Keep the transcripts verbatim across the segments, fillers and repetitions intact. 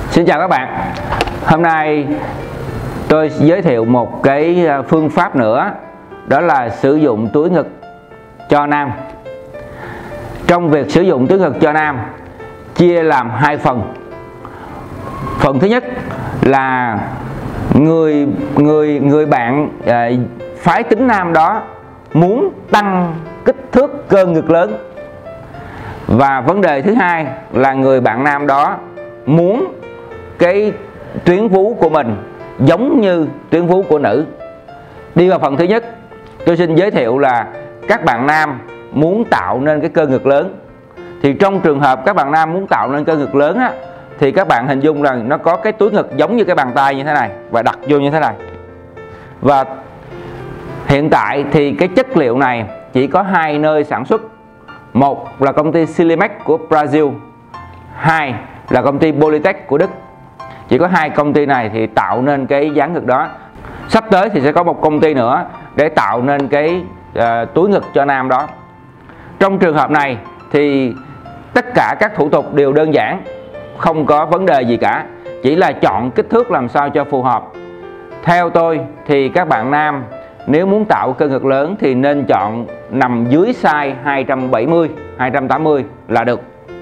Xin chào các bạn. Hôm nay tôi giới thiệu một cái phương pháp nữa, đó là sử dụng túi ngực cho nam. Trong việc sử dụng túi ngực cho nam chia làm hai phần. Phần thứ nhất là người người người bạn à, phái tính nam đó muốn tăng kích thước cơ ngực lớn. Và vấn đề thứ hai là người bạn nam đó muốn cái tuyến vú của mình giống như tuyến vú của nữ. Đi vào phần thứ nhất, tôi xin giới thiệu là các bạn nam muốn tạo nên cái cơ ngực lớn. Thì trong trường hợp các bạn nam muốn tạo nên cơ ngực lớn á, thì các bạn hình dung rằng nó có cái túi ngực giống như cái bàn tay như thế này và đặt vô như thế này. Và hiện tại thì cái chất liệu này chỉ có hai nơi sản xuất. Một là công ty Silimax của Brazil, hai là công ty Polytech của Đức. Chỉ có hai công ty này thì tạo nên cái dáng ngực đó. Sắp tới thì sẽ có một công ty nữa để tạo nên cái uh, túi ngực cho nam đó. Trong trường hợp này thì tất cả các thủ tục đều đơn giản, không có vấn đề gì cả, chỉ là chọn kích thước làm sao cho phù hợp. Theo tôi thì các bạn nam nếu muốn tạo cơ ngực lớn thì nên chọn nằm dưới size hai trăm bảy mươi, hai trăm tám mươi là được.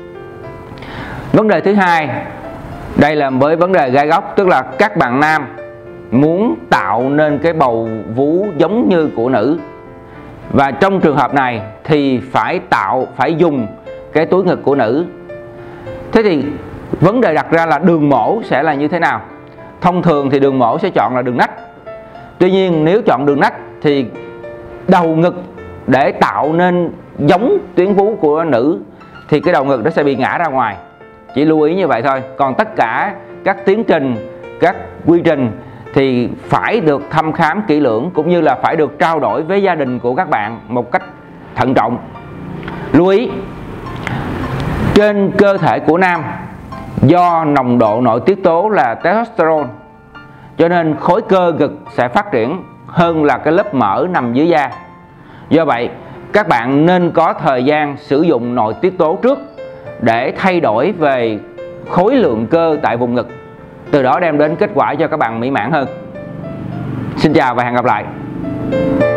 Vấn đề thứ hai, đây là với vấn đề gai góc, tức là các bạn nam muốn tạo nên cái bầu vú giống như của nữ. Và trong trường hợp này thì phải tạo, phải dùng cái túi ngực của nữ. Thế thì vấn đề đặt ra là đường mổ sẽ là như thế nào? Thông thường thì đường mổ sẽ chọn là đường nách. Tuy nhiên nếu chọn đường nách thì đầu ngực để tạo nên giống tuyến vú của nữ thì cái đầu ngực nó sẽ bị ngã ra ngoài. Chỉ lưu ý như vậy thôi. Còn tất cả các tiến trình, các quy trình thì phải được thăm khám kỹ lưỡng, cũng như là phải được trao đổi với gia đình của các bạn một cách thận trọng. Lưu ý, trên cơ thể của nam do nồng độ nội tiết tố là testosterone, cho nên khối cơ ngực sẽ phát triển hơn là cái lớp mỡ nằm dưới da. Do vậy các bạn nên có thời gian sử dụng nội tiết tố trước để thay đổi về khối lượng cơ tại vùng ngực, từ đó đem đến kết quả cho các bạn mỹ mãn hơn. Xin chào và hẹn gặp lại.